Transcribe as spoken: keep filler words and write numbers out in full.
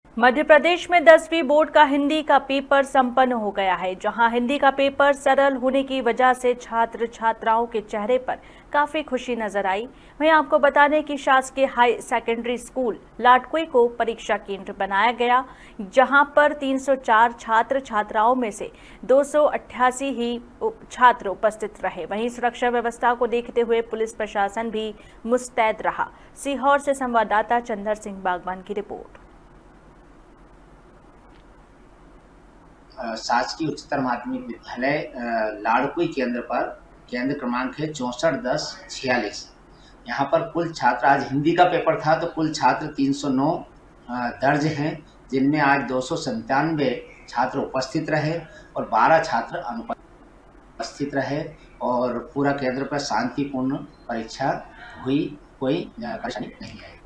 मध्य प्रदेश में दसवीं बोर्ड का हिंदी का पेपर संपन्न हो गया है, जहां हिंदी का पेपर सरल होने की वजह से छात्र छात्राओं के चेहरे पर काफी खुशी नजर आई। वहीं आपको बता दें कि शासकीय हाई सेकेंडरी स्कूल लाडकुई को परीक्षा केंद्र बनाया गया, जहां पर तीन सौ चार छात्र छात्राओं में से दो सौ अट्ठासी ही छात्र उपस्थित रहे। वहीं सुरक्षा व्यवस्था को देखते हुए पुलिस प्रशासन भी मुस्तैद रहा। सीहोर से संवाददाता चंदर सिंह बागवान की रिपोर्ट। शासकीय उच्चतर माध्यमिक विद्यालय लाडकुई केंद्र पर केंद्र क्रमांक है चौंसठ दस छियालीस। यहाँ पर कुल छात्र, आज हिंदी का पेपर था तो कुल छात्र तीन सौ नौ दर्ज हैं, जिनमें आज दो सौ संतानवे छात्र उपस्थित रहे और बारह छात्र अनुपस्थित रहे और पूरा केंद्र पर शांतिपूर्ण परीक्षा हुई, कोई परेशानी नहीं आई।